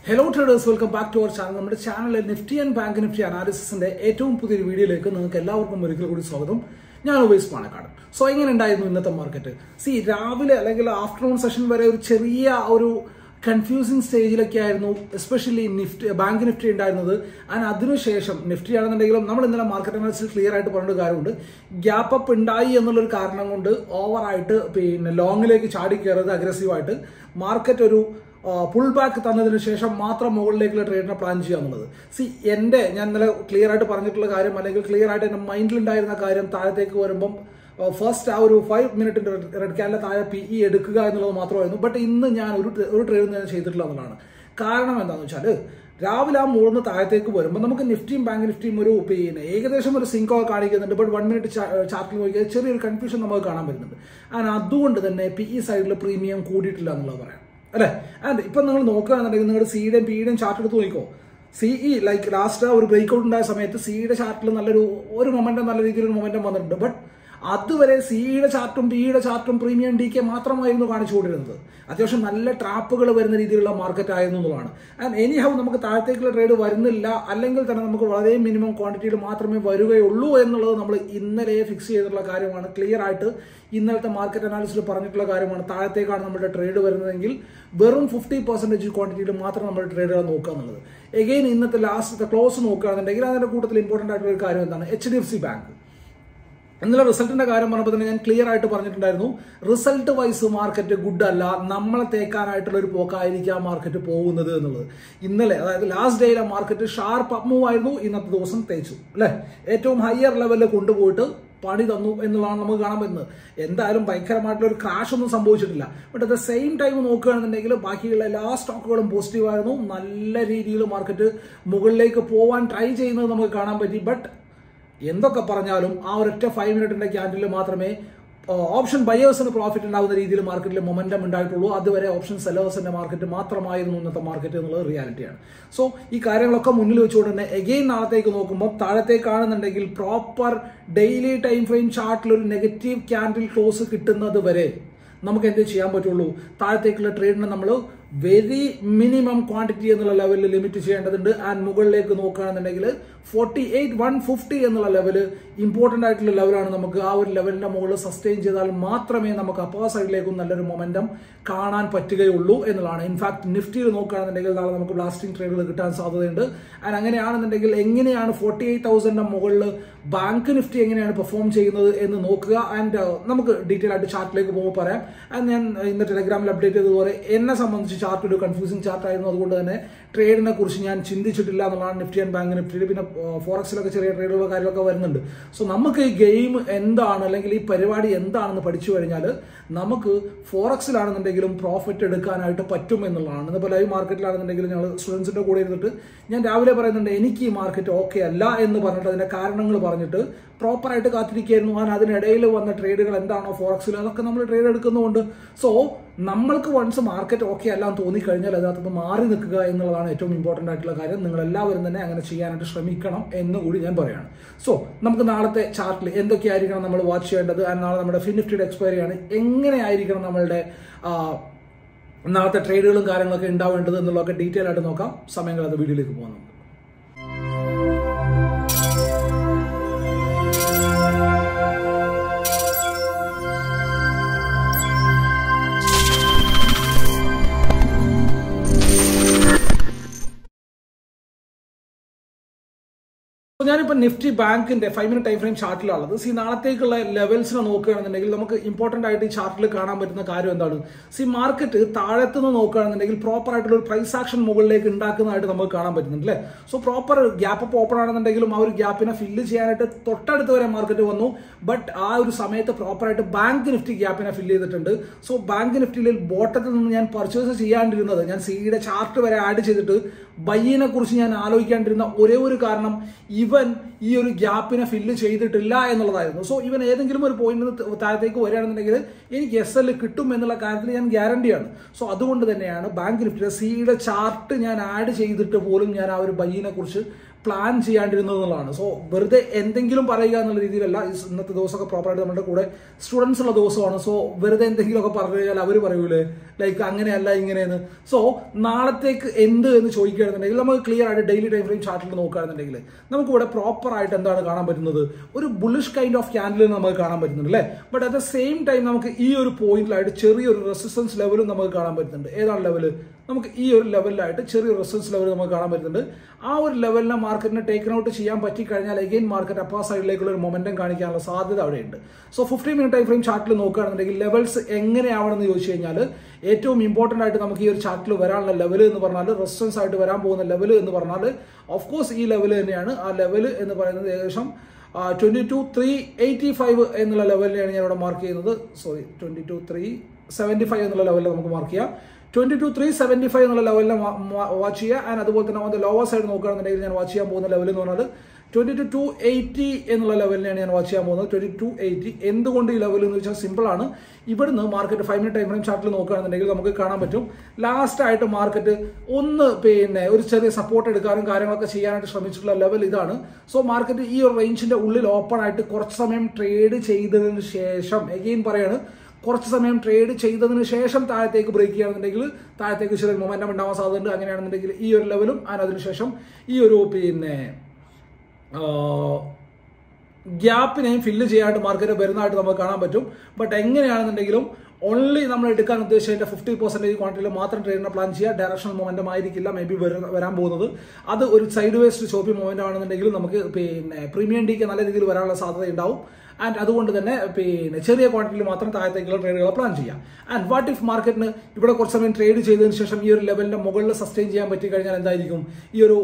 Hello traders, welcome back to our channel. നമ്മുടെ ചാനലിൽ Nifty and bank Nifty അനാലിസിന്റെ ഏറ്റവും പുതിയൊരു വീഡിയോയിലേക്ക് നിങ്ങൾക്ക് എല്ലാവർക്കും ഒരിക്കൽ കൂടി സ്വാഗതം. ഞാൻ ഉവൈസ് പാണക്കാട്. സോ എങ്ങനെ ഉണ്ടായിരുന്നു ഇന്നത്തെ മാർക്കറ്റ്? രാവിലെ അല്ലെങ്കിൽ ആഫ്റ്റർനൂൺ സെഷൻ വരെ ഒരു ചെറിയ ഒരു കൺഫ്യൂസിങ് സ്റ്റേജിലൊക്കെ ആയിരുന്നു എസ്പെഷ്യലി ബാങ്ക് നിഫ്റ്റി ഉണ്ടായിരുന്നത്. ആൻഡ് അതിനുശേഷം നിഫ്റ്റി ആണെന്നുണ്ടെങ്കിലും നമ്മൾ ഇന്നലെ മാർക്കറ്റ് അനാലിസിൽ ക്ലിയർ ആയിട്ട് പറഞ്ഞ കാര്യമുണ്ട്. ഗ്യാപ്പ് അപ്പ് ഉണ്ടായി എന്നുള്ളൊരു കാരണം കൊണ്ട് ഓവറായിട്ട് ലോങ്ങിലേക്ക് ചാടി കയറുന്നത് അഗ്രസീവായിട്ട് മാർക്കറ്റ് ഒരു പുൾ ബാക്ക് തന്നതിന് ശേഷം മാത്രം മുകളിലേക്കുള്ള ട്രേഡിനെ പ്ലാൻ ചെയ്യുക എന്നുള്ളത്. ഞാൻ ഇന്നലെ ക്ലിയർ ആയിട്ട് പറഞ്ഞിട്ടുള്ള കാര്യം അല്ലെങ്കിൽ ക്ലിയർ ആയിട്ട് എൻ്റെ മൈൻഡിലുണ്ടായിരുന്ന കാര്യം താഴത്തേക്ക് വരുമ്പം ഫസ്റ്റ് ആ ഒരു 5 മിനിറ്റിന്റെ റെഡ് ക്യാൻഡിലെ താഴെ PE എടുക്കുക എന്നുള്ളത് മാത്രമായിരുന്നു. ബട്ട് ഇന്ന് ഞാൻ ഒരു ട്രേഡ് ഞാൻ ചെയ്തിട്ടില്ല എന്നുള്ളതാണ്. കാരണം എന്താണെന്ന് വെച്ചാൽ രാവിലെ ആ മുകളിൽ താഴത്തേക്ക് വരുമ്പോൾ നമുക്ക് നിഫ്റ്റിയും ബാങ്ക് നിഫ്റ്റിയും ഒരു ഏകദേശം ഒരു സിങ്കോ കാണിക്കുന്നുണ്ട്. ബട്ട് 1 മിനിറ്റ് ചാർട്ടിൽ നോക്കിയാൽ ചെറിയൊരു കൺഫ്യൂഷൻ നമുക്ക് കാണാൻ പറ്റുന്നുണ്ട്. ആൻഡ് അതുകൊണ്ട് തന്നെ PE സൈഡിൽ പ്രീമിയം കൂടിയിട്ടില്ല എന്നുള്ളത് പറയാം അല്ലെ. ആൻഡ് ഇപ്പൊ നിങ്ങൾ നോക്കുകയാണെന്നുണ്ടെങ്കിൽ നിങ്ങളുടെ സിയുടെയും പിയുടെയും ചാർട്ട് എടുത്ത് നോക്കിക്കോ. CE ലൈക്ക് ലാസ്റ്റ് ഒരു ബ്രേക്ക് ഔട്ട് ഉണ്ടായ സമയത്ത് സിയുടെ ചാർട്ടിൽ ഒരു മൊമെന്റം നല്ല രീതിയിലൊരു മൊമെന്റം വന്നിട്ടുണ്ട്. ബട്ട് അതുവരെ സിയുടെ ചാർട്ടും പിയുടെ ചാർട്ടും പ്രീമിയം DK മാത്രമായിരുന്നു കാണിച്ചുകൊണ്ടിരുന്നത്. അത്യാവശ്യം നല്ല ട്രാപ്പുകൾ വരുന്ന രീതിയിലുള്ള മാർക്കറ്റ് ആയിരുന്നു എന്നുള്ളതാണ്. ആൻഡ് എനി ഹൗ നമുക്ക് താഴത്തേക്കുള്ള ട്രേഡ് വരുന്നില്ല, അല്ലെങ്കിൽ തന്നെ നമുക്ക് വളരെ മിനിമം ക്വാണ്ടിറ്റിയിൽ മാത്രമേ വരികയുള്ളൂ എന്നുള്ളത് നമ്മൾ ഇന്നലെ ഫിക്സ് ചെയ്തിട്ടുള്ള കാര്യമാണ്. ക്ലിയർ ആയിട്ട് ഇന്നലത്തെ മാർക്കറ്റ് അനാലിസിൽ പറഞ്ഞിട്ടുള്ള കാര്യമാണ്. താഴത്തേക്കാണ് നമ്മുടെ ട്രേഡ് വരുന്നതെങ്കിൽ വെറും 50% ക്വാണ്ടിറ്റിയിൽ മാത്രം നമ്മുടെ ട്രേഡുകൾ നോക്കുക എന്നുള്ളത്. എഗെയിൻ ഇന്നത്തെ ലാസ്റ്റത്തെ ക്ലോസ് നോക്കുകയാണെന്നുണ്ടെങ്കിൽ അതിന്റെ കൂട്ടത്തിൽ ഇമ്പോർട്ടന്റ് ആയിട്ടുള്ള ഒരു കാര്യം എന്താണ്? HDFC ബാങ്ക് ഇന്നലെ റിസൾട്ടിന്റെ കാര്യം പറഞ്ഞപ്പോൾ തന്നെ ഞാൻ ക്ലിയർ ആയിട്ട് പറഞ്ഞിട്ടുണ്ടായിരുന്നു, റിസൾട്ട് വൈസ് മാർക്കറ്റ് ഗുഡ് അല്ല, നമ്മളെ തേക്കാനായിട്ടുള്ള ഒരു പോക്കായിരിക്കാം മാർക്കറ്റ് പോകുന്നത് എന്നുള്ളത്. ഇന്നലെ അതായത് ലാസ്റ്റ് ഡേയിലെ മാർക്കറ്റ് ഷാർപ്പ് അപ്പ് മൂവ് ആയിരുന്നു, ഇന്നത്തെ ദിവസം തേച്ചു അല്ലെ. ഏറ്റവും ഹയർ ലെവലിൽ കൊണ്ടുപോയിട്ട് പണി തന്നു എന്നുള്ളതാണ് നമുക്ക് കാണാൻ പറ്റുന്നത്. എന്തായാലും ഭയങ്കരമായിട്ടുള്ള ഒരു ക്രാഷ് ഒന്നും സംഭവിച്ചിട്ടില്ല. But at the same time നോക്കുകയാണെന്നുണ്ടെങ്കിൽ ബാക്കിയുള്ള എല്ലാ സ്റ്റോക്കുകളും പോസിറ്റീവ് ആയിരുന്നു. നല്ല രീതിയിൽ മാർക്കറ്റ് മുകളിലേക്ക് പോവാൻ ട്രൈ ചെയ്യുന്നത് നമുക്ക് കാണാൻ പറ്റി. ബട്ട് എന്തൊക്കെ പറഞ്ഞാലും ആ ഒരൊറ്റ 5 മിനിറ്റിന്റെ ക്യാൻഡിൽ മാത്രമേ ഓപ്ഷൻ ബയേഴ്സിന് പ്രോഫിറ്റ് ഉണ്ടാകുന്ന രീതിയിൽ മാർക്കറ്റിൽ മൊമെന്റം ഉണ്ടായിട്ടുള്ളൂ. അതുവരെ ഓപ്ഷൻ സെല്ലേഴ്സിന്റെ മാർക്കറ്റ് മാത്രമായിരുന്നു ഇന്നത്തെ മാർക്കറ്റ് എന്നുള്ളത് റിയാലിറ്റിയാണ്. സോ ഈ കാര്യങ്ങളൊക്കെ മുന്നിൽ വെച്ചുകൊണ്ട് തന്നെ എഗെയിൻ നാളത്തേക്ക് നോക്കുമ്പോൾ താഴത്തേക്കാണെന്നുണ്ടെങ്കിൽ പ്രോപ്പർ ഡെയിലി ടൈം ഫ്രെയിം ചാർട്ടിൽ ഒരു നെഗറ്റീവ് ക്യാൻഡിൽ ക്ലോസ് കിട്ടുന്നത് വരെ നമുക്ക് എന്ത് ചെയ്യാൻ പറ്റുള്ളൂ? താഴത്തേക്കുള്ള ട്രേഡിനെ നമ്മൾ വെരി മിനിമം ക്വാണ്ടിറ്റി എന്നുള്ള ലെവലിൽ ലിമിറ്റ് ചെയ്യേണ്ടതുണ്ട്. ആൻഡ് മുകളിലേക്ക് നോക്കുകയാണെന്നുണ്ടെങ്കിൽ 48,150 എന്നുള്ള ലെവല് ഇമ്പോർട്ടന്റ് ആയിട്ടുള്ള ലെവലാണ്. നമുക്ക് ആ ഒരു ലെവലിന്റെ മുകളിൽ സസ്റ്റെയിൻ ചെയ്താൽ മാത്രമേ നമുക്ക് അപ്പർ സൈഡിലേക്കും നല്ലൊരു മൊമെന്റം കാണാൻ പറ്റുകയുള്ളൂ എന്നുള്ളതാണ്. ഇൻഫാക്ട് നിഫ്റ്റിയിൽ നോക്കുകയാണെന്നുണ്ടെങ്കിൽ നാളെ നമുക്ക് ബ്ലാസ്റ്റിംഗ് ട്രേഡുകൾ കിട്ടാൻ സാധ്യതയുണ്ട്. ആൻഡ് അങ്ങനെയാണെന്നുണ്ടെങ്കിൽ എങ്ങനെയാണ് 48,000 മുകളിൽ ബാങ്ക് നിഫ്റ്റി എങ്ങനെയാണ് പെർഫോം ചെയ്യുന്നത് എന്ന് നോക്കുക. ആൻഡ് നമുക്ക് ഡീറ്റെയിൽ ആയിട്ട് ചാർട്ടിലേക്ക് പോകുമ്പോൾ പറയാം. ആൻഡ് ഞാൻ ഇന്ന് ടെലഗ്രാമിൽ അപ്ഡേറ്റ് ചെയ്തതുപോലെ എന്നെ സംബന്ധിച്ച് ചാർട്ട് ഒരു കൺഫ്യൂസിംഗ് ചാർട്ട് ആയിരുന്നു. അതുകൊണ്ട് തന്നെ ട്രേഡിനെ കുറിച്ച് ഞാൻ ചിന്തിച്ചിട്ടില്ല എന്നുള്ളതാണ് നിഫ്റ്റി ആൻഡ് ബാങ്ക് നിഫ്റ്റിയിൽ. പിന്നെ ഫോറക്സിലൊക്കെ ചെറിയ ട്രേഡുകളോ കാര്യങ്ങളൊക്കെ വരുന്നുണ്ട്. സോ നമുക്ക് ഈ ഗെയിം എന്താണ് അല്ലെങ്കിൽ ഈ പരിപാടി എന്താണെന്ന് പഠിച്ചു കഴിഞ്ഞാൽ നമുക്ക് ഫോറക്സിലാണെന്നുണ്ടെങ്കിലും പ്രോഫിറ്റ് എടുക്കാനായിട്ട് പറ്റും എന്നുള്ളതാണ്. ഇപ്പോൾ ലൈവ് മാർക്കറ്റിലാണെന്നുണ്ടെങ്കിലും ഞങ്ങൾ സ്റ്റുഡൻസിന്റെ കൂടെ ഇരുന്നിട്ട് ഞാൻ രാവിലെ പറയുന്നുണ്ട് എനിക്ക് ഈ മാർക്കറ്റ് ഓക്കെ അല്ല എന്ന് പറഞ്ഞിട്ട് അതിന്റെ കാരണങ്ങൾ പറഞ്ഞിട്ട് പ്രോപ്പറായിട്ട് കാത്തിരിക്കുകയായിരുന്നു. അതിനിടയിൽ വന്ന ട്രേഡുകൾ എന്താണോ ഫോറക്സിൽ അതൊക്കെ നമ്മൾ ട്രേഡ് എടുക്കുന്നുണ്ട്. സോ നമ്മൾക്ക് വൺസ് മാർക്കറ്റ് ഓക്കെ അല്ല എന്ന് തോന്നിക്കഴിഞ്ഞാൽ അതിനകത്ത് മാറി നിൽക്കുക എന്നുള്ളതാണ് ഏറ്റവും ഇമ്പോർട്ടന്റ് ആയിട്ടുള്ള കാര്യം. നിങ്ങൾ എല്ലാവരും തന്നെ അങ്ങനെ ചെയ്യാനായിട്ട് ശ്രമിക്കണം എന്നുകൂടി ഞാൻ പറയാണ്. സോ നമുക്ക് നാളത്തെ ചാർട്ടിൽ എന്തൊക്കെയായിരിക്കണം നമ്മൾ വാച്ച് ചെയ്യേണ്ടത്? നാളെ നമ്മുടെ ഫിനിഫ്റ്റിയുടെ എക്സ്പയറി ആണ്. എങ്ങനെയായിരിക്കണം നമ്മളുടെ നാളത്തെ ട്രേഡുകളും കാര്യങ്ങളൊക്കെ ഉണ്ടാവേണ്ടത് എന്നുള്ളതൊക്കെ ഡീറ്റെയിൽ ആയിട്ട് നോക്കാം. സമയങ്ങൾ അത് വീഡിയോയിലേക്ക് പോകാം. ഞാനിപ്പോൾ നിഫ്റ്റി ബാങ്കിന്റെ 5 മിനിറ്റ് ടൈം ഫ്രെയിം ചാർട്ടിലുള്ളത്. നാളത്തേക്കുള്ള ലെവൽസിനെ നോക്കുകയാണെന്നുണ്ടെങ്കിൽ നമുക്ക് ഇമ്പോർട്ടന്റ് ആയിട്ട് ഈ ചാർട്ടിൽ കാണാൻ പറ്റുന്ന കാര്യം എന്താണ്? മാർക്കറ്റ് താഴത്തുനിന്ന് നോക്കുകയാണെന്നുണ്ടെങ്കിൽ പ്രോപ്പർ ആയിട്ടുള്ള ഒരു പ്രൈസ് ആക്ഷൻ മുകളിലേക്ക് ഉണ്ടാക്കുന്നതായിട്ട് നമുക്ക് കാണാൻ പറ്റുന്നുണ്ട് അല്ലേ. So proper gap up open ആണെന്നുണ്ടെങ്കിലും ആ ഒരു ഗ്യാപ്പിനെ ഫില്ല് ചെയ്യാനായിട്ട് തൊട്ടടുത്ത് വരെ മാർക്കറ്റ് വന്നു. ബട്ട് ആ ഒരു സമയത്ത് പ്രോപ്പറായിട്ട് ബാങ്ക് നിഫ്റ്റി ഗ്യാപ്പിനെ ഫില്ല് ചെയ്തിട്ടുണ്ട്. സോ ബാങ്ക് നിഫ്റ്റിയിൽ ബോട്ടത്തിൽ നിന്ന് ഞാൻ പർച്ചേസ് ചെയ്യാണ്ടിരുന്നത്, ഞാൻ സിയുടെ ചാർട്ട് വരെ ആഡ് ചെയ്തിട്ട് ബൈയിനെ കുറിച്ച് ഞാൻ ആലോചിക്കാണ്ടിരുന്ന ഒരേ ഒരു കാരണം ഇവൻ ഈ ഒരു ഗ്യാപ്പിനെ ഫില്ല് ചെയ്തിട്ടില്ല എന്നുള്ളതായിരുന്നു. സോ ഇവൻ ഏതെങ്കിലും ഒരു പോയിന്റ് താഴത്തേക്ക് വരികയാണെന്നുണ്ടെങ്കിൽ എനിക്ക് SL കിട്ടും എന്നുള്ള കാര്യത്തിൽ ഞാൻ ഗ്യാരണ്ടിയാണ്. സോ അതുകൊണ്ട് തന്നെയാണ് ബാങ്ക് നിഫ്റ്റിയുടെ സിയുടെ ചാർട്ട് ഞാൻ ആഡ് ചെയ്തിട്ട് പോലും ഞാൻ ആ ഒരു ബൈയിനെ കുറിച്ച് പ്ലാൻ ചെയ്യാണ്ടിരുന്നത് എന്നുള്ളതാണ്. സോ വെറുതെ എന്തെങ്കിലും പറയുക എന്നുള്ള രീതിയിലല്ല. ഇന്നത്തെ ദിവസമൊക്കെ പ്രോപ്പറായിട്ട് നമ്മുടെ കൂടെ സ്റ്റുഡൻസ് ഉള്ള ദിവസമാണ്. സോ വെറുതെ എന്തെങ്കിലുമൊക്കെ പറഞ്ഞു കഴിഞ്ഞാൽ അവർ പറയൂലേ ലൈക്ക് അങ്ങനെയല്ല ഇങ്ങനെയെന്ന്. സോ നാളത്തേക്ക് എന്ത് എന്ന് ചോദിക്കുകയാണെന്നുണ്ടെങ്കിൽ നമുക്ക് ക്ലിയർ ആയിട്ട് ഡെയിലി ടൈം ഫ്രെയിം ചാർട്ടിൽ നോക്കുകയാണെന്നുണ്ടെങ്കിൽ നമുക്കിവിടെ പ്രോപ്പറായിട്ട് എന്താണ് കാണാൻ പറ്റുന്നത്, ഒരു ബുള്ളിഷ് കൈൻഡ് ഓഫ് ക്യാൻഡിൽ നമുക്ക് കാണാൻ പറ്റുന്നുണ്ട് അല്ലേ. But at the same time നമുക്ക് ഈ ഒരു പോയിന്റിലായിട്ട് ചെറിയൊരു റെസിസ്റ്റൻസ് ലെവലും നമുക്ക് കാണാൻ പറ്റുന്നുണ്ട്. ഏതാണ് ലെവല്? നമുക്ക് ഈ ഒരു ലെവലിലായിട്ട് ചെറിയൊരു റെസിസ്റ്റൻസ് ലെവൽ നമുക്ക് കാണാൻ പറ്റുന്നുണ്ട്. ആ ഒരു ലെവലിനെ മാർക്കറ്റിനെ ടേക്കൺ ഔട്ട് ചെയ്യാൻ പറ്റിക്കഴിഞ്ഞാൽ അഗെയിൻ മാർക്കറ്റ് അപ്പാ സൈഡിലേക്കുള്ള ഒരു മൊമെന്റം കാണിക്കാനുള്ള സാധ്യത അവിടെയുണ്ട്. സോ 15 മിനിറ്റ് ടൈം ഫ്രെയിം ചാർട്ടിൽ നോക്കുകയാണെന്നുണ്ടെങ്കിൽ ലെവൽസ് എങ്ങനെയാവണമെന്ന് ചോദിച്ചു കഴിഞ്ഞാൽ ഏറ്റവും ഇമ്പോർട്ടന്റ് ആയിട്ട് നമുക്ക് ഈ ഒരു ചാർട്ടിൽ വരാനുള്ള ലെവൽ എന്ന് പറഞ്ഞാൽ, റെസിസ്റ്റൻസ് ആയിട്ട് വരാൻ പോകുന്ന ലെവൽ എന്ന് പറഞ്ഞാൽ ഓഫ് കോഴ്സ് ഈ ലെവൽ തന്നെയാണ്. ആ ലെവൽ എന്ന് പറയുന്നത് ഏകദേശം 22,385 എന്നുള്ള ലെവലിനെയാണ് ഞാൻ ഇവിടെ മാർക്ക് ചെയ്യുന്നത്. സോറി, 22,375 എന്നുള്ള ലെവലിൽ നമുക്ക് മാർക്ക് ചെയ്യാം. 22,375 എന്നുള്ള ലെവലിനെ വാച്ച് ചെയ്യുക. ആൻഡ് അതുപോലെ തന്നെ അതിന്റെ ലോവർ സൈഡ് നോക്കുകയാണെന്നുണ്ടെങ്കിൽ ഞാൻ വാച്ച് ചെയ്യാൻ പോകുന്ന ലെവൽ എന്ന് പറഞ്ഞാൽ 22,280 എന്നുള്ള ലെവലിനെയാണ് ഞാൻ വാച്ച് ചെയ്യാൻ പോകുന്നത്. 22,280 എന്തുകൊണ്ട് ഈ ലെവൽ എന്ന് വെച്ചാൽ സിമ്പിൾ ആണ്. ഇവിടുന്ന് മാർക്കറ്റ് 5 മിനിറ്റ് ടൈം ഫ്രെയിം ചാർട്ടിൽ നോക്കുകയാണെന്നുണ്ടെങ്കിൽ നമുക്ക് കാണാൻ പറ്റും ലാസ്റ്റ് ആയിട്ട് മാർക്കറ്റ് ഒന്ന് ഒരു ചെറിയ സപ്പോർട്ട് എടുക്കാനും കാര്യങ്ങളൊക്കെ ചെയ്യാനായിട്ട് ശ്രമിച്ചിട്ടുള്ള ലെവൽ ഇതാണ്. സോ മാർക്കറ്റ് ഈ ഒരു റേഞ്ചിന്റെ ഉള്ളിൽ ഓപ്പൺ ആയിട്ട് കുറച്ച് സമയം ട്രേഡ് ചെയ്തതിന് ശേഷം, എഗെയിൻ പറയാണ്, കുറച്ച് സമയം ട്രേഡ് ചെയ്തതിന് ശേഷം താഴത്തേക്ക് ബ്രേക്ക് ചെയ്യുകയാണെന്നുണ്ടെങ്കിൽ താഴത്തേക്ക് ചെറിയ മൊമെന്റം ഉണ്ടാവാൻ സാധ്യതയുണ്ട്. അങ്ങനെയാണെന്നുണ്ടെങ്കിൽ ഈ ഒരു ലെവലും അതിനുശേഷം ഈ ഒരു ഗ്യാപ്പിനെയും ഫില്ല് ചെയ്യാനായിട്ട് മാർക്കറ്റ് വരുന്നതായിട്ട് നമുക്ക് കാണാൻ പറ്റും. ബട്ട് എങ്ങനെയാണെന്നുണ്ടെങ്കിലും ഓൺലി നമ്മൾ എടുക്കാൻ ഉദ്ദേശിച്ചതിന്റെ 50% ക്വാണ്ടിറ്റിയിൽ മാത്രം ട്രേഡിനെ പ്ലാൻ ചെയ്യുക. ഡയറക്ഷണൽ മൊമെന്റം ആയിരിക്കില്ല മേ ബി വരാൻ പോകുന്നത്. അത് ഒരു സൈഡ് വേസ്റ്റ് ചോപ്പി മൊമെന്റ് ആണെന്നുണ്ടെങ്കിൽ നമുക്ക് പ്രീമിയം ഡിക്ക് നല്ല രീതിയിൽ വരാനുള്ള സാധ്യത ഉണ്ടാവും. ആൻഡ് അതുകൊണ്ട് തന്നെ ചെറിയ ക്വാണ്ടിറ്റിയിൽ മാത്രം താഴത്തേക്കുള്ള ട്രേഡുകൾ പ്ലാൻ ചെയ്യാം. ആൻഡ് വാട്ട് ഇഫ് മാർക്കറ്റിന് ഇവിടെ കുറച്ച് സമയം ട്രേഡ് ചെയ്തതിനു ശേഷം ഈ ഒരു ലെവലിന്റെ മുകളിൽ സസ്റ്റെയിൻ ചെയ്യാൻ പറ്റി കഴിഞ്ഞാൽ എന്തായിരിക്കും? ഈ ഒരു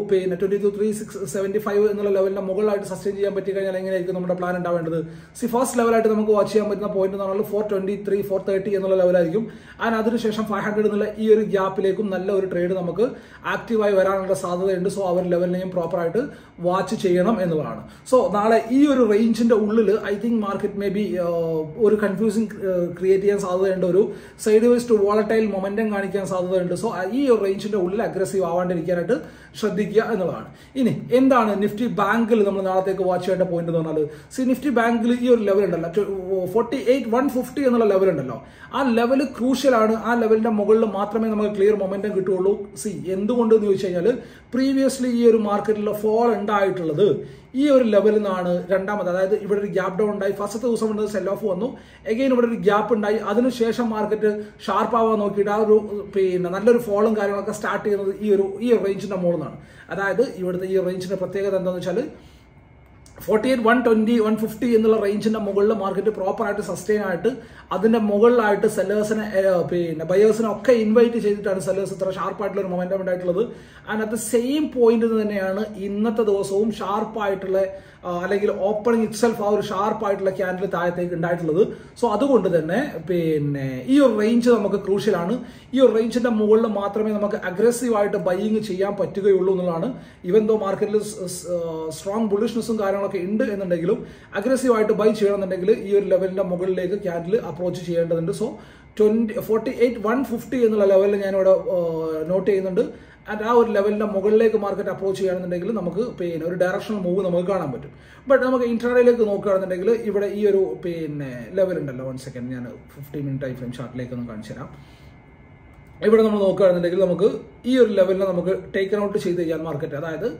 22,375 എന്നുള്ള ലെവലിന്റെ മുകളിലായിട്ട് സസ്റ്റെയിൻ ചെയ്യാൻ പറ്റി കഴിഞ്ഞാൽ എങ്ങനെയായിരിക്കും നമ്മുടെ പ്ലാൻ ഉണ്ടാവേണ്ടത്? ഫസ്റ്റ് ലെവലായിട്ട് നമുക്ക് വാച്ച് ചെയ്യാൻ പറ്റുന്ന പോയിന്റ് എന്ന് പറഞ്ഞാൽ 423, 430 എന്നുള്ള ലെവലായിരിക്കും. ആൻഡ് അതിനുശേഷം 500 എന്നുള്ള ഈ ഒരു ഗ്യാപ്പിലേക്കും നല്ല ഒരു ട്രേഡ് നമുക്ക് ആക്റ്റീവായി വരാനുള്ള സാധ്യതയുണ്ട്. സോ ആ ഒരു ലെവലിനെയും പ്രോപ്പറായിട്ട് വാച്ച് ചെയ്യണം എന്നുള്ളതാണ്. സോ നാളെ ഈ ഒരു റേഞ്ചിന്റെ ഉള്ളിൽ I think market maybe ഒരു കൺഫ്യൂസിങ് ക്രിയേറ്റ് ചെയ്യാൻ സാധ്യതയുണ്ട്. ഒരു sideways to volatile momentum കാണിക്കാൻ സാധ്യതയുണ്ട്. സോ ഈ ഒരു റേഞ്ചിന്റെ ഉള്ളിൽ അഗ്രസീവ് ആവാണ്ടിരിക്കാനായിട്ട് ശ്രദ്ധിക്കുക എന്നുള്ളതാണ്. ഇനി എന്താണ് നിഫ്റ്റി ബാങ്കിൽ നമ്മൾ നാളത്തേക്ക് വാച്ച് ചെയ്യേണ്ട പോയിന്റ് എന്ന് പറഞ്ഞാൽ, നിഫ്റ്റി ബാങ്കിൽ ഈ ഒരു ലെവൽ ഉണ്ടല്ലോ 48,150 എന്നുള്ള ലെവൽ ഉണ്ടല്ലോ, ആ ലെവൽ ക്രൂഷ്യൽ ആണ്. ആ ലെവലിന്റെ മുകളിൽ മാത്രമേ നമുക്ക് ക്ലിയർ മൊമെന്റം കിട്ടുള്ളൂ. എന്തുകൊണ്ട് എന്ന് ചോദിച്ചു കഴിഞ്ഞാൽ പ്രീവിയസ്ലി ഈ ഒരു മാർക്കറ്റിൽ ഫോൾ ഉണ്ടായിട്ടുള്ളത് ഈ ഒരു ലെവലിൽ നിന്നാണ്. രണ്ടാമത്, അതായത് ഇവിടെ ഒരു ഗ്യാപ്പ് ഡൗൺ ഉണ്ടായി. ഫസ്റ്റത്തെ ദിവസം വന്നത് സെൽ ഓഫ് വന്നു. എഗെയിൻ ഇവിടെ ഒരു ഗ്യാപ്പ് ഉണ്ടായി. അതിനുശേഷം മാർക്കറ്റ് ഷാർപ്പ് ആവാൻ നോക്കിയിട്ട് ആ ഒരു നല്ലൊരു ഫോളും കാര്യങ്ങളൊക്കെ സ്റ്റാർട്ട് ചെയ്യുന്നത് ഈ ഒരു റേഞ്ചിന്റെ മുകളിൽ നിന്നാണ്. അതായത് ഇവിടുത്തെ ഈ റേഞ്ചിന്റെ പ്രത്യേകത എന്താണെന്ന് വെച്ചാൽ 48,120, 150 എന്നുള്ള റേഞ്ചിന്റെ മുകളിൽ മാർക്കറ്റ് പ്രോപ്പറായിട്ട് സസ്റ്റെയിൻ ആയിട്ട് അതിന്റെ മുകളിലായിട്ട് സെല്ലേഴ്സിനെ ബയേഴ്സിനെ ഒക്കെ ഇൻവൈറ്റ് ചെയ്തിട്ടാണ് സെല്ലേഴ്സ് ഇത്ര ഷാർപ്പായിട്ടുള്ള ഒരു മൊമെന്റം ഉണ്ടായിട്ടുള്ളത്. And at the same point തന്നെയാണ് ഇന്നത്തെ ദിവസവും ഷാർപ്പായിട്ടുള്ള അല്ലെങ്കിൽ ഓപ്പണിംഗ് ഇറ്റ്സെൽഫ് ആ ഒരു ഷാർപ്പായിട്ടുള്ള ക്യാൻഡിൽ താഴത്തേക്ക് ഉണ്ടായിട്ടുള്ളത്. സോ അതുകൊണ്ട് തന്നെ ഈ ഒരു റേഞ്ച് നമുക്ക് ക്രൂഷ്യലാണ്. ഈ ഒരു റേഞ്ചിന്റെ മുകളിൽ മാത്രമേ നമുക്ക് അഗ്രസീവ് ആയിട്ട് ബൈയിങ് ചെയ്യാൻ പറ്റുകയുള്ളൂ എന്നുള്ളതാണ്. ഈവൻ ദോ മാർക്കറ്റിൽ സ്ട്രോങ് ബുള്ളിഷ്നെസ്സും കാര്യങ്ങളൊക്കെ ഉണ്ട് എന്നുണ്ടെങ്കിലും അഗ്രസീവ് ആയിട്ട് ബൈ ചെയ്യണമെന്നുണ്ടെങ്കിൽ ഈ ഒരു ലെവലിന്റെ മുകളിലേക്ക് ക്യാൻഡിൽ അപ്രോച്ച് ചെയ്യേണ്ടതുണ്ട്. സോ 48,150 എന്നുള്ള ലെവലിൽ ഞാനിവിടെ നോട്ട് ചെയ്യുന്നുണ്ട്. ആൻഡ് ആ ഒരു ലെവലിന്റെ മുകളിലേക്ക് മാർക്കറ്റ് അപ്രോച്ച് ചെയ്യുകയാണെന്നുണ്ടെങ്കിൽ നമുക്ക് ഒരു ഡയറക്ഷണൽ മൂവ് നമുക്ക് കാണാൻ പറ്റും. ബട്ട് നമുക്ക് ഇൻട്രാഡേയിലേക്ക് നോക്കുകയാണെന്നുണ്ടെങ്കിൽ ഇവിടെ ഈ ഒരു ലെവൽ ഉണ്ടല്ലോ, 1 സെക്കൻഡ് ഞാൻ 15 മിനിറ്റ് ടൈം ഫ്രെയിം ചാർട്ടിലേക്ക് ഒന്ന് കാണിച്ചു തരാം. ഇവിടെ നമ്മൾ നോക്കുകയാണെന്നുണ്ടെങ്കിൽ നമുക്ക് ഈ ഒരു ലെവലിനെ നമുക്ക് ടേക്കൺ ഔട്ട് ചെയ്ത് ചെയ്യാൻ മാർക്കറ്റ്, അതായത്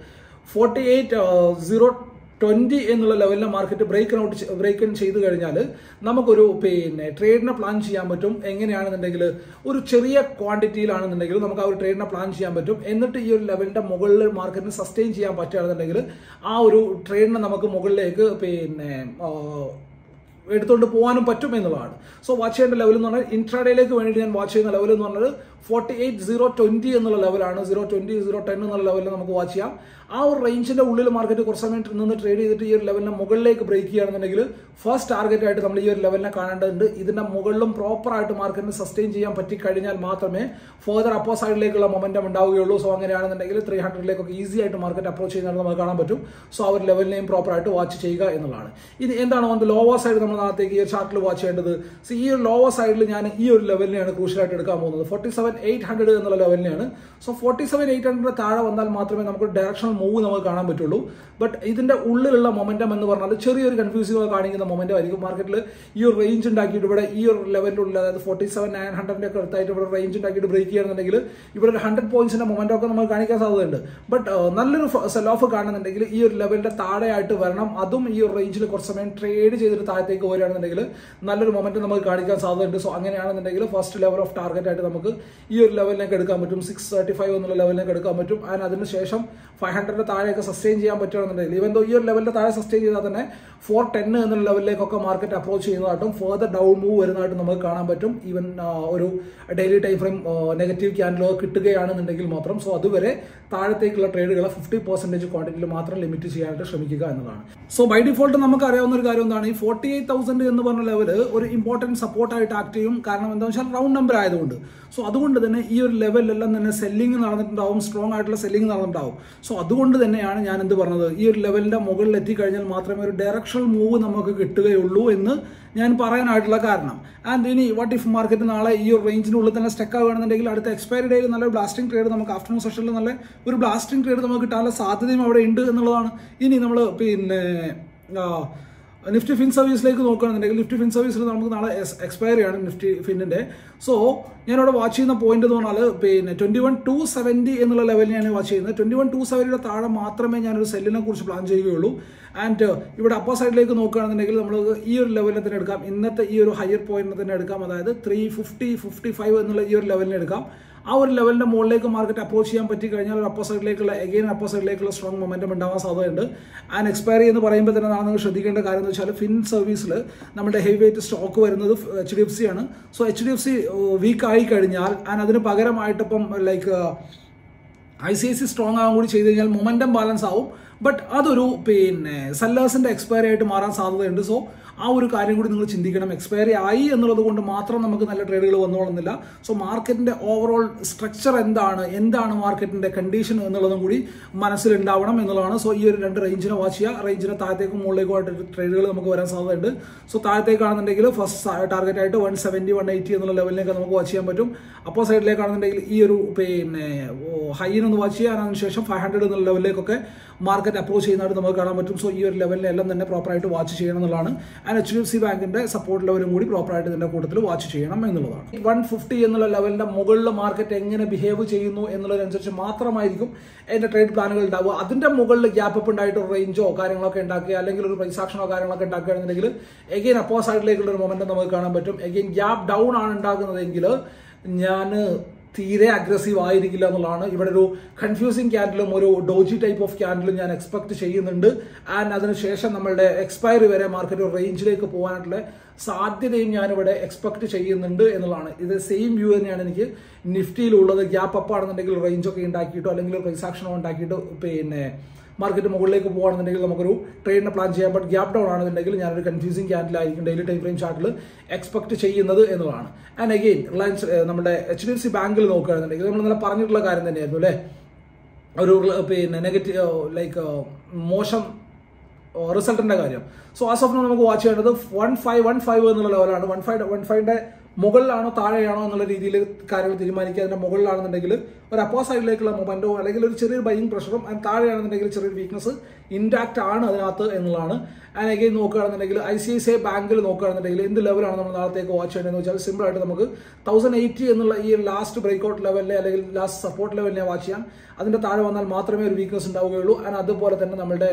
48,020 എന്നുള്ള ലെവലിനെ മാർക്കറ്റ് ബ്രേക്ക് ചെയ്ത് കഴിഞ്ഞാൽ നമുക്കൊരു ട്രേഡിനെ പ്ലാൻ ചെയ്യാൻ പറ്റും. എങ്ങനെയാണെന്നുണ്ടെങ്കിൽ ഒരു ചെറിയ ക്വാണ്ടിറ്റിയിലാണെന്നുണ്ടെങ്കിൽ നമുക്ക് ആ ഒരു ട്രേഡിനെ പ്ലാൻ ചെയ്യാൻ പറ്റും. എന്നിട്ട് ഈ ഒരു ലെവലിന്റെ മുകളിൽ മാർക്കറ്റിന് സസ്റ്റെയിൻ ചെയ്യാൻ പറ്റുകയാണെന്നുണ്ടെങ്കിൽ ആ ഒരു ട്രേഡിനെ നമുക്ക് മുകളിലേക്ക് എടുത്തുകൊണ്ട് പോകാനും പറ്റും എന്നുള്ളതാണ്. സോ വാച്ച് ചെയ്യേണ്ട ലെവൽ എന്ന് പറഞ്ഞാൽ ഇൻട്രാഡേയിലേക്ക് വേണ്ടിയിട്ട് ഞാൻ വാച്ച് ചെയ്യുന്ന ലെവൽ എന്ന് പറഞ്ഞത് 48,020 എന്നുള്ള ലെവലാണ്. 020, 010 എന്നുള്ള ലെവലിൽ നമുക്ക് വാച്ച് ചെയ്യാം. ആ ഒരു റേഞ്ചിന്റെ ഉള്ളിൽ മാർക്കറ്റ് കുറച്ച് സമയം നിന്ന് ട്രേഡ് ചെയ്തിട്ട് ഈ ഒരു ലെവലിനെ മുകളിലേക്ക് ബ്രേക്ക് ചെയ്യുകയാണെന്നുണ്ടെങ്കിൽ ഫസ്റ്റ് ടാർഗറ്റ് ആയിട്ട് നമ്മൾ ഈ ഒരു ലെവലിനെ കാണേണ്ടതുണ്ട്. ഇതിന്റെ മുകളിലും പ്രോപ്പർ ആയിട്ട് മാർക്കറ്റിന് സസ്റ്റെയിൻ ചെയ്യാൻ പറ്റിക്കഴിഞ്ഞാൽ മാത്രമേ ഫർദർ അപ്പോ സൈഡിലേക്കുള്ള മൊമെന്റം ഉണ്ടാവുകയുള്ളൂ. സോ അങ്ങനെയാണെന്നുണ്ടെങ്കിൽ 300ലേക്കൊക്കെ ഈസി ആയിട്ട് മാർക്കറ്റ് അപ്രോച്ച് ചെയ്യുന്നത് നമുക്ക് കാണാൻ പറ്റും. സോ ആ ഒരു ലെവലിനെയും പ്രോപ്പർ ആയിട്ട് വാച്ച് ചെയ്യുക എന്നുള്ളതാണ്. ഇത് എന്താണ് ഓൺ ദ ലോവർ സൈഡ് നമ്മൾ നാളത്തേക്ക് ഈ ചാർട്ടിൽ വാച്ച് ചെയ്യേണ്ടത്? ഈ ഒരു ലോവർ സൈഡിൽ ഞാൻ ഈ ഒരു ലെവലിനെയാണ് ക്രൂഷ്യലായിട്ട് എടുക്കാൻ പോകുന്നത്. 47 47,800 എന്നുള്ള ലെവലിനെയാണ്. സോ 47,800 താഴെ വന്നാൽ മാത്രമേ നമുക്ക് ഡയറക്ഷണൽ മൂവ് നമുക്ക് കാണാൻ പറ്റുള്ളൂ. ബട്ട് ഇതിന്റെ ഉള്ളിലുള്ള മൊമെന്റം എന്ന് പറഞ്ഞാൽ ചെറിയൊരു കൺഫ്യൂസിംഗ് കാണിക്കുന്ന മൊമെന്റം ആയിരിക്കും. മാർക്കറ്റിൽ ഈ ഒരു റേഞ്ച് ഉണ്ടാക്കിയിട്ട് ഇവിടെ ഈ ഒരു ലെവലിലുള്ള, അതായത് 47,900 ഒക്കെ അടുത്തായിട്ട് ഇവിടെ റേഞ്ച് ഉണ്ടാക്കിയിട്ട് ബ്രേക്ക് ചെയ്യുകയാണെന്നുണ്ടെങ്കിൽ ഇവിടെ ഒരു 100 പോയിന്റ്സിന്റെ മൊമെന്റം ഒക്കെ നമുക്ക് കാണിക്കാൻ സാധ്യതയുണ്ട്. ബട്ട് നല്ലൊരു സെൽ ഓഫ് കാണുന്നുണ്ടെങ്കിൽ ഈ ഒരു ലെവലിന്റെ താഴെയായിട്ട് വരണം. അതും ഈ ഒരു റേഞ്ചിൽ കുറച്ച് സമയം ട്രേഡ് ചെയ്തിട്ട് താഴത്തേക്ക് വരികയാണെന്നുണ്ടെങ്കിൽ നല്ലൊരു മൊമെന്റം നമുക്ക് കാണിക്കാൻ സാധ്യതയുണ്ട്. സോ അങ്ങനെയാണെന്നുണ്ടെങ്കിൽ ഫസ്റ്റ് ലെവൽ ഓഫ് ടാർഗറ്റ് ആയിട്ട് നമുക്ക് ഈ ഒരു ലെവലിലേക്ക് എടുക്കാൻ പറ്റും. 635 എന്നുള്ള ലെവലിലേക്ക് എടുക്കാൻ പറ്റും. ആൻഡ് അതിനുശേഷം 500 താഴെയൊക്കെ സസ്റ്റെയിൻ ചെയ്യാൻ പറ്റുകയാണെന്നുണ്ടെങ്കിൽ, ഈവൻ ദോ ഈ ഒരു ലെവലിന്റെ താഴെ സസ്റ്റെയിൻ ചെയ്താൽ തന്നെ 410 എന്നുള്ള ലെവലിലേക്കൊക്കെ മാർക്കറ്റ് അപ്രോച്ച് ചെയ്യുന്നതായിട്ടും ഫർദർ ഡൗൺ മൂവ് വരുന്നതായിട്ടും നമുക്ക് കാണാൻ പറ്റും. ഈവൻ ഒരു daily time frame negative candle കിട്ടുകയാണെന്നുണ്ടെങ്കിൽ മാത്രം. സോ അതുവരെ താഴത്തേക്കുള്ള ട്രേഡുകളെ 50% ക്വാണ്ടിറ്റിയിൽ മാത്രം ലിമിറ്റ് ചെയ്യാനായിട്ട് ശ്രമിക്കുക എന്നതാണ്. സോ ബൈ ഡിഫോൾട്ട് നമുക്ക് അറിയാവുന്ന ഒരു കാര്യം എന്താണ്, ഈ 48,000 എന്ന് പറഞ്ഞ ലെവൽ ഒരു ഇമ്പോർട്ടൻറ്റ് സപ്പോർട്ടായിട്ട് ആക്ട് ചെയ്യും. കാരണം എന്താണെന്ന് വെച്ചാൽ റൗണ്ട് നമ്പർ ആയതുകൊണ്ട്. സോ അതുകൊണ്ട് തന്നെ ഈ ഒരു ലെവലിലെല്ലാം തന്നെ സെല്ലിംഗ് നടന്നിട്ടുണ്ടാവും, സ്ട്രോങ് ആയിട്ടുള്ള സെല്ലിംഗ് നടന്നിട്ടുണ്ടാവും. സോ അതുകൊണ്ട് തന്നെയാണ് ഞാൻ എന്ത് പറഞ്ഞത്, ഈ ഒരു ലെവലിന്റെ മുകളിൽ എത്തിക്കഴിഞ്ഞാൽ മാത്രമേ ഒരു ഡയറക്ഷണൽ മൂവ് നമുക്ക് കിട്ടുകയുള്ളൂ എന്ന് ഞാൻ പറയാനായിട്ടുള്ള കാരണം. ആൻഡ് ഇനി വാട്ട് ഇഫ് മാർക്കറ്റ് നാളെ ഈ ഒരു റേഞ്ചിനുള്ളിൽ തന്നെ സ്റ്റക്ക് ആവുകയാണെന്നുണ്ടെങ്കിൽ അടുത്ത എക്സ്പയറി ഡേയിൽ നല്ല ബ്ലാസ്റ്റിംഗ് ട്രേഡ് നമുക്ക് ആഫ്റ്റർനൂൺ സെഷനിൽ നല്ല ഒരു ബ്ലാസ്റ്റിംഗ് ട്രേഡ് നമുക്ക് കിട്ടാനുള്ള സാധ്യതയും അവിടെ ഉണ്ട് എന്നുള്ളതാണ്. ഇനി നമ്മൾ നിഫ്റ്റി ഫിൻ സർവീസിലേക്ക് നോക്കുകയാണെന്നുണ്ടെങ്കിൽ നിഫ്റ്റി ഫിൻ സർവീസിൽ നമുക്ക് നാളെ എക്സ്പയറി ആണ് നിഫ്റ്റി ഫിന്നിന്റെ. സോ ഞാനിവിടെ വാച്ച് ചെയ്യുന്ന പോയിന്റ് എന്ന് പറഞ്ഞാൽ 21,270 എന്നുള്ള ലെവലിൽ ഞാൻ വാച്ച് ചെയ്യുന്നത്. 21,270 താഴെ മാത്രമേ ഞാനൊരു സെല്ലിനെ കുറിച്ച് പ്ലാൻ ചെയ്യുകയുള്ളൂ. ആൻഡ് ഇവിടെ അപ്പർ സൈഡിലേക്ക് നോക്കുകയാണെന്നുണ്ടെങ്കിൽ നമ്മൾ ഈ ഒരു ലെവലിനെ തന്നെ എടുക്കാം, ഇന്നത്തെ ഈ ഒരു ഹയർ പോയിന്റിനെ തന്നെ എടുക്കാം. അതായത് 350-55 എന്നുള്ള ഈ ഒരു ലെവലിനെ എടുക്കാം. ആ ഒരു ലെവലിന്റെ മുകളിലേക്ക് മാർക്കറ്റ് അപ്രോച്ച് ചെയ്യാൻ പറ്റി കഴിഞ്ഞാൽ ഒരു അപ്പർ സൈഡിലേക്കുള്ള സ്ട്രോങ് മൊമെന്റം ഉണ്ടാവാൻ സാധ്യതയുണ്ട്. ആൻഡ് എക്സ്പയറി എന്ന് പറയുമ്പോൾ തന്നെ നിങ്ങൾ ശ്രദ്ധിക്കേണ്ട കാര്യം എന്ന് വെച്ചാൽ ഫിൻ സർവീസിൽ നമ്മുടെ ഹെവി വെയിറ്റ് സ്റ്റോക്ക് വരുന്നത് HDFC ആണ്. സോ HDFC വീക്ക് ആയി കഴിഞ്ഞാൽ ആൻഡ് അതിന് പകരമായിട്ട് ഇപ്പം ICICI സ്ട്രോങ് ആവാൻ കൂടി ചെയ്ത് കഴിഞ്ഞാൽ മൊമെന്റം ബാലൻസ് ആവും. ബട്ട് അതൊരു സെല്ലേഴ്സിന്റെ എക്സ്പയറി ആയിട്ട് മാറാൻ സാധ്യതയുണ്ട്. സോ ആ ഒരു കാര്യം കൂടി നിങ്ങൾ ചിന്തിക്കണം. എക്സ്പയറി ആയി എന്നുള്ളത് കൊണ്ട് മാത്രം നമുക്ക് നല്ല ട്രേഡുകൾ വന്നോളുന്നില്ല. സോ മാർക്കറ്റിന്റെ ഓവറോൾ സ്ട്രക്ചർ എന്താണ് മാർക്കറ്റിന്റെ കണ്ടീഷൻ എന്നുള്ളതും കൂടി മനസ്സിലുണ്ടാവണം എന്നുള്ളതാണ്. സോ ഈ ഒരു രണ്ട് റേഞ്ചിനെ വാച്ച് ചെയ്യുക. റേഞ്ചിനെ താഴത്തേക്കും മുകളിലേക്കുമായിട്ട് ട്രേഡുകൾ നമുക്ക് വരാൻ സാധ്യതയുണ്ട്. സോ താഴത്തേക്കാണെന്നുണ്ടെങ്കിൽ ഫസ്റ്റ് ടാർഗറ്റ് ആയിട്ട് 170-180 എന്നുള്ള ലെവലിലേക്ക് നമുക്ക് വാച്ച് ചെയ്യാൻ പറ്റും. അപ്പോൾ സൈഡിലേക്കാണെന്നുണ്ടെങ്കിൽ ഈ ഒരു ഹൈനൊന്ന് വാച്ച് ചെയ്യാൻ, അതിനുശേഷം 500 എന്നുള്ള ലെവലിലേക്കൊക്കെ മാർക്കറ്റ് അപ്രോച്ച് ചെയ്യുന്നതായിട്ട് നമുക്ക് കാണാൻ പറ്റും. സോ ഈ ഒരു ലെവലിനെല്ലാം തന്നെ പ്രോപ്പറായിട്ട് വാച്ച് ചെയ്യണം എന്നുള്ളതാണ്. ആൻഡ് HDFC ബാങ്കിന്റെ സപ്പോർട്ട് ലെവലും കൂടി പ്രോപ്പറായിട്ട് ഇതിന്റെ കൂട്ടത്തിൽ വാച്ച് ചെയ്യണം എന്നുള്ളതാണ്. 150 എന്നുള്ള ലെവലിന്റെ മുകളിൽ മാർക്കറ്റ് എങ്ങനെ ബിഹേവ് ചെയ്യുന്നു എന്നുള്ളതനുസരിച്ച് മാത്രമായിരിക്കും എന്റെ ട്രേഡ് പ്ലാനുകൾ ഉണ്ടാവുക. അതിന്റെ മുകളിൽ ഗ്യാപ്പ് അപ്പ് ഉണ്ടായിട്ട് ഒരു റേഞ്ചോ കാര്യങ്ങളൊക്കെ ഉണ്ടാക്കുക, അല്ലെങ്കിൽ ഒരു പ്രൈസ് ആക്ഷനോ കാര്യങ്ങളൊക്കെ ഉണ്ടാക്കുകയാണെന്നുണ്ടെങ്കിൽ എഗെയിൻ അപ്പോ സൈഡിലേക്കുള്ള ഒരു മൊമെന്റം നമുക്ക് കാണാൻ പറ്റും. എഗെയിൻ ഗ്യാപ്പ് ഡൗൺ ആണ് ഉണ്ടാകുന്നതെങ്കിൽ ഞാൻ തീരെ അഗ്രസീവ് ആയിരിക്കില്ല എന്നുള്ളതാണ്. ഇവിടെ ഒരു കൺഫ്യൂസിങ് ക്യാൻഡിലും ഒരു ഡോജി ടൈപ്പ് ഓഫ് ക്യാൻഡിലും ഞാൻ എക്സ്പെക്ട് ചെയ്യുന്നുണ്ട്. ആൻഡ് അതിനുശേഷം നമ്മളുടെ എക്സ്പയറി വരെ മാർക്കറ്റ് ഒരു റേഞ്ചിലേക്ക് പോകാനായിട്ടുള്ള സാധ്യതയും ഞാനിവിടെ എക്സ്പെക്ട് ചെയ്യുന്നുണ്ട് എന്നുള്ളതാണ്. ഇത് സെയിം വ്യൂ തന്നെയാണ് എനിക്ക് നിഫ്റ്റിയിലുള്ളത്. ഗ്യാപ്പ് അപ്പ് ആണെന്നുണ്ടെങ്കിൽ റേഞ്ചൊക്കെ ഉണ്ടാക്കിയിട്ടോ അല്ലെങ്കിൽ പ്രൈസ് ആക്ഷനോ ഉണ്ടാക്കിയിട്ടോ മാർക്കറ്റ് മുകളിലേക്ക് പോകുകയാണെന്നുണ്ടെങ്കിൽ നമുക്കൊരു ട്രേഡിനെ പ്ലാൻ ചെയ്യാം. ബട്ട് ഗ്യാപ്പ് ഡൗൺ ആണെന്നുണ്ടെങ്കിൽ ഞാനൊരു കൺഫ്യൂസിംഗ് ക്യാൻഡിലായിരിക്കും ഡെയിലി ടൈം ഫ്രെയിം ചാർട്ടിൽ എക്സ്പെക്ട് ചെയ്യുന്നത് എന്നുള്ളതാണ്. ആൻഡ് അഗെയിൻ റിലയൻസ് നമ്മുടെ HDFC ബാങ്കിൽ നോക്കുകയാണെന്നുണ്ടെങ്കിൽ നമ്മൾ ഇന്നലെ പറഞ്ഞിട്ടുള്ള കാര്യം തന്നെയായിരുന്നു അല്ലേ, ഒരു നെഗറ്റീവ് മോശം റിസൾട്ടിന്റെ കാര്യം. സോ ആസ് ഓഫ് നൗ നമുക്ക് വാച്ച് ചെയ്യേണ്ടത് 1515 എന്നുള്ള ലെവലാണ്. 15ന്റെ മുകളിലാണോ താഴെയാണോ എന്നുള്ള രീതിയിൽ കാര്യങ്ങൾ തീരുമാനിക്കുക. അതിന്റെ മുകളിലാണെന്നുണ്ടെങ്കിൽ ഒരു അപ്പോ സൈഡിലേക്കുള്ള മൊമെന്റോ അല്ലെങ്കിൽ ഒരു ചെറിയൊരു ബൈയിങ് പ്രഷറും, ആൻഡ് താഴെയാണെന്നുണ്ടെങ്കിൽ ചെറിയൊരു വീക്ക്നസ് ഇൻടാക്ട് ആണ് അതിനകത്ത് എന്നുള്ളതാണ്. ആൻഡ് അഗെയിൻ നോക്കുകയാണെന്നുണ്ടെങ്കിൽ ICICI ബാങ്കിൽ നോക്കുകയാണെന്നുണ്ടെങ്കിൽ എന്ത് ലെവലാണ് നമ്മൾ നാളത്തേക്ക് വാച്ച് ചെയ്യേണ്ടതെന്ന് വെച്ചാൽ സിമ്പിൾ ആയിട്ട് നമുക്ക് 1080 എന്നുള്ള ഈ ലാസ്റ്റ് ബ്രേക്ക്ഔട്ട് ലെവലിനെ അല്ലെങ്കിൽ ലാസ്റ്റ് സപ്പോർട്ട് ലെവലിനെ വാച്ച് ചെയ്യാം. അതിന്റെ താഴെ വന്നാൽ മാത്രമേ ഒരു വീക്ക്നസ് ഉണ്ടാവുകയുള്ളൂ. ആൻഡ് അതുപോലെ തന്നെ നമ്മുടെ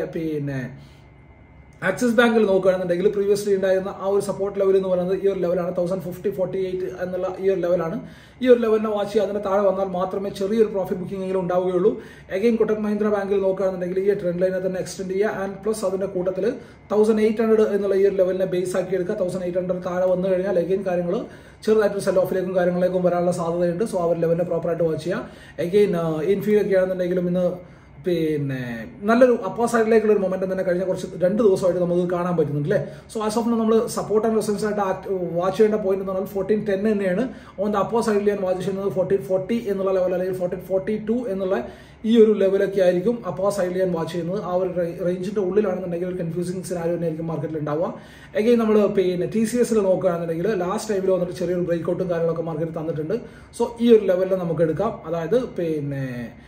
ആക്സിസ് ബാങ്കിൽ നോക്കുകയാണെന്നുണ്ടെങ്കിൽ പ്രീവിയസ്ലി ഉണ്ടായിരുന്ന ആ ഒരു സപ്പോർട്ട് ലെവൽ എന്ന് പറയുന്നത് ഈ ഒരു ലെവലാണ്, 1050-48 എന്നുള്ള ഈ ഒരു ലെവലാണ്. ഈ ഒരു ലെവലിനെ വാച്ച് ചെയ്യുക. അതിന് താഴെ വന്നാൽ മാത്രമേ ചെറിയൊരു പ്രോഫിറ്റ് ബുക്കിംഗ് എങ്കിലും ഉണ്ടാവുകയുള്ളൂ. അഗെയിൻ കൊട്ടക് മഹീന്ദ്ര ബാങ്കിൽ നോക്കുകയാണെന്നുണ്ടെങ്കിൽ ഈ ട്രെൻഡ് ലൈനെ തന്നെ എക്സ്റ്റെൻഡ് ചെയ്യുക. ആൻഡ് പ്ലസ് അതിന്റെ കൂട്ടത്തിൽ 1800 എന്നുള്ള ഈ ഒരു ലെവലിനെ ബേസ് ആക്കി എടുക്കുക. 1800 താഴെ വന്നു കഴിഞ്ഞാൽ അഗെയിൻ കാര്യങ്ങൾ ചെറുതായിട്ട് സെൽ ഓഫിലേക്കും കാര്യങ്ങളിലേക്കും വരാനുള്ള സാധ്യതയുണ്ട്. സോ ആ ഒരു ലെവലിനെ പ്രോപ്പറായിട്ട് വാച്ച് ചെയ്യുക. അഗെയിൻ ഇൻഫീൽ ഒക്കെ ആണെന്നുണ്ടെങ്കിലും ഇന്ന് പിന്നെ നല്ലൊരു അപ്പർ സൈഡിലേക്കുള്ള ഒരു മൊമെന്റം തന്നെ കഴിഞ്ഞ 2 ദിവസമായിട്ട് നമുക്ക് കാണാൻ പറ്റുന്നുണ്ട് അല്ലേ. സോ ആസ് ഓഫ് നമ്മൾ സപ്പോർട്ട് ആൻഡ് റെസിസ്റ്റൻസ് ആയിട്ട് വാച്ച് ചെയ്യേണ്ട പോയിന്റ് എന്ന് പറഞ്ഞാൽ 1410 തന്നെയാണ്. ഓൺ ദ അപ്പർ സൈഡിൽ ഞാൻ വാച്ച് ചെയ്യുന്നത് 1440 എന്നുള്ള ലെവൽ അല്ലെങ്കിൽ 1442 എന്നുള്ള ഈ ഒരു ലെവലൊക്കെ ആയിരിക്കും അപ്പർ സൈഡിൽ ഞാൻ വാച്ച് ചെയ്യുന്നത്. ആ ഒരു റേഞ്ചിന്റെ ഉള്ളിലാണെന്നുണ്ടെങ്കിൽ ഒരു കൺഫ്യൂസിംഗ് സിനാരിയോ തന്നെയായിരിക്കും മാർക്കറ്റിൽ ഉണ്ടാവുക. എഗെയിൻ നമ്മൾ പിന്നെ TCS നോക്കുകയാണെന്നുണ്ടെങ്കിൽ ലാസ്റ്റ് ടൈമിൽ വന്നിട്ട് ചെറിയൊരു ബ്രേക്ക്ഔട്ടും കാര്യങ്ങളൊക്കെ മാർക്കറ്റ് തന്നിട്ടുണ്ട്. സോ ഈ ഒരു ലെവലിൽ നമുക്ക് എടുക്കാം. അതായത് പിന്നെ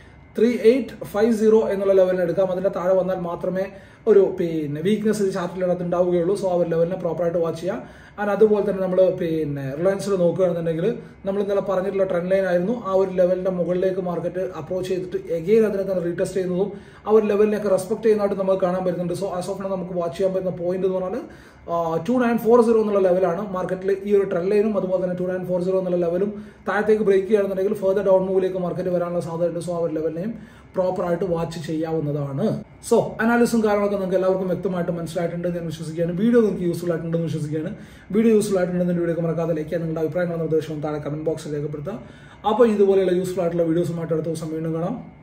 3850 എന്നുള്ള ലെവലിന് എടുക്കാം. അതിന്റെ താഴെ വന്നാൽ മാത്രമേ ഒരു പിന്നെ വീക്ക്നെസ് ചാർട്ടിലകത്ത് ഉണ്ടാവുകയുള്ളൂ. സോ ആ ഒരു ലെവലിനെ പ്രോപ്പറായിട്ട് വാച്ച് ചെയ്യാം. ആൻഡ് അതുപോലെ തന്നെ നമ്മൾ പിന്നെ റിലയൻസിൽ നോക്കുകയാണെന്നുണ്ടെങ്കിൽ നമ്മൾ ഇന്നലെ പറഞ്ഞിട്ടുള്ള ട്രെൻഡ് ലൈൻ ആയിരുന്നു. ആ ഒരു ലെവലിന്റെ മുകളിലേക്ക് മാർക്കറ്റ് അപ്രോച്ച് ചെയ്തിട്ട് എഗെയിൻ അതിനെ തന്നെ റീടെസ്റ്റ് ചെയ്യുന്നതും ആ ഒരു ലെവലിനെയൊക്കെ റെസ്പെക്ട് ചെയ്യുന്നതായിട്ട് നമുക്ക് കാണാൻ പറ്റുന്നുണ്ട്. സോ ആസ് ഓഫ് നമുക്ക് വാച്ച് ചെയ്യാൻ പറ്റുന്ന പോയിന്റ് എന്ന് പറഞ്ഞാൽ 2940 എന്നുള്ള ലെവലാണ്. മാർക്കറ്റിൽ ഈ ഒരു ട്രെൻഡ് ലൈനും അതുപോലെ തന്നെ 2940 എന്നുള്ള ലെവലും താഴത്തേക്ക് ബ്രേക്ക് ചെയ്യുകയാണെന്നുണ്ടെങ്കിൽ ഫർദർ ഡൗൺ മൂവിലേക്ക് മാർക്കറ്റ് വരാനുള്ള സാധ്യതയുണ്ട്. സോ ആ ഒരു ലെവലിനെയും പ്രോപ്പറായിട്ട് വാച്ച് ചെയ്യാവുന്നതാണ്. സോ അനാലിസും കാര്യങ്ങളൊക്കെ നിങ്ങൾക്ക് എല്ലാവർക്കും വ്യക്തമായിട്ട് മനസ്സിലായിട്ടുണ്ട് ഞാൻ വിശ്വസിക്കുകയാണ്. വീഡിയോ നിങ്ങൾക്ക് യൂസ്ഫുൾ ആയിട്ടുണ്ടെന്ന് വിശ്വസിക്കുകയാണ്. വീഡിയോ യൂസ്ഫുൾ ആയിട്ടുണ്ടെന്ന് വീഡിയോ മറക്കാതെ ലൈക്ക് ചെയ്യാൻ നിങ്ങളുടെ അഭിപ്രായങ്ങളും നിർദ്ദേശവും താഴെ കമന്റ് ബോക്സിൽ രേഖപ്പെടുത്താം. അപ്പോൾ ഇതുപോലെയുള്ള യൂസ്ഫുൾ ആയിട്ടുള്ള വീഡിയോസുമായിട്ട് അടുത്ത ദിവസം വീണ്ടും കാണാം.